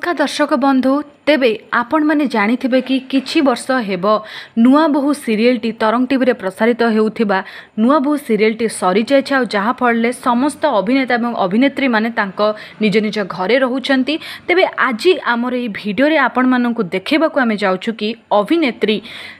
नमस्कार दर्शक बंधु तेबे आपण माने जानिथिबे कि किछि वर्ष हेबो नुआ बहु सीरियल टी तरंग टीवी रे प्रसारित हेउथिबा नुआ बहु सीरियल टी सरी जायछ आ जहा फळले समस्त अभिनेता एवं अभिनेत्री माने तांको निज निज घरे रहउचंती। तेबे आजि हमर ए वीडियो रे आपण माननकु देखेबा को हमें जाउछु कि अभिनेत्री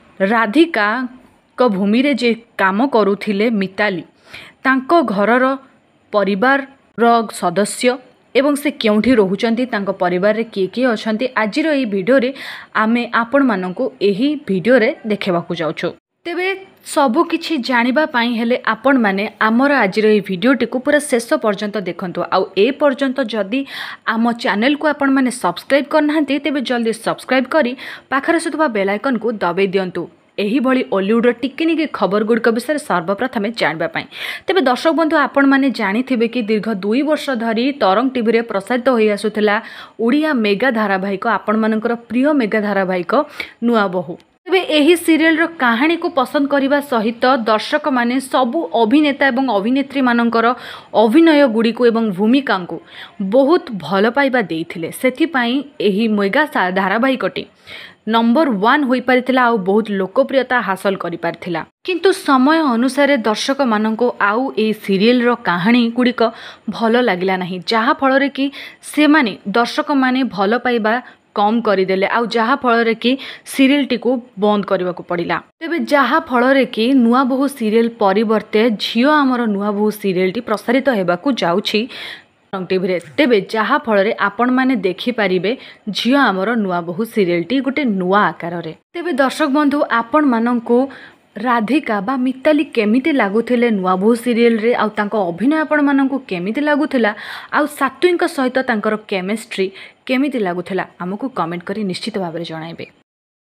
राधिका को भूमि रे जे काम करूथिले मिताली तांको घरर परिवार रो सदस्य एवं से क्योंठी रोहुचंती तांको परिवार रे किए अछंती आजिर एही वीडियो रे आमे आपण माननकु एही वीडियो रे देखेबा को जाउछु। तेबे सबु किछि जानिबा पई हेले आपण माने आमर आजिर एही वीडियो टिकु पूरा शेष पर्यंत देखंतु। आ ए पर्यंत जदी आम चैनल को आपण माने सब्सक्राइब करनाहंती तेबे जल्दी सब्सक्राइब करी पाखरे सुतबा बेल आइकन को दबाई दियंतु एही भली ओलीवुड टिकिनिकी खबर गुड़िक विषय सर्वप्रथमे जानवाई। तेबे दर्शक बंधु आपण माने जानिथिबे कि दीर्घ 2 वर्ष धरी तरंग टीवी रे प्रसारित होई आसुथिला ओडिया मेगा धारावाहिक आपण मानकर प्रिय मेगा धारावाहिक नुआ बहु। तेबे एही सीरियल रो कहानी को पसंद करिबा सहित दर्शक माने सबु अभिनेता एवं अभिनेत्री मानकर अभिनय गुड़िक एवं भूमिका को बहुत भल पाइबा देइथिले। सेथि पई एही मेगा धारावाहिकटी नंबर 1 होई परिथिला आ बहुत लोकप्रियता हासिल करि परिथिला। किंतु समय अनुसार दर्शक माननको आउ ए सीरियल रो कहानी गुड़िक भल लागिला नाही जहा फल रे कि से माने दर्शक माने भल पाइबा कम करदेले आ जहा फल रे कि सीरियल टी को बंद करबा को पड़िला। तेबे जहा फल रे कि नुआ बहु सीरियल परिवर्ते झियो आमर नुआ बहु सीरियल टी प्रसारित हेबा को जाउछि टीवी रे। तेबे जहा फल रे आपण माने देखि परिबे झियो आमर नुआ बहु सीरियल टी गोटे नुआ आकार रे। तेबे दर्शक बंधु आपण माननको राधिका बा मिताली केमिति लागुथिले नुआ बहु सीरियल रे आ तांको अभिनय आपण माननको केमिति लागुथिला आ सात्विक सहित तांकर केमिस्ट्री केमिति लागुथिला हमकु कमेंट करी निश्चित भाबरे जणाइबे।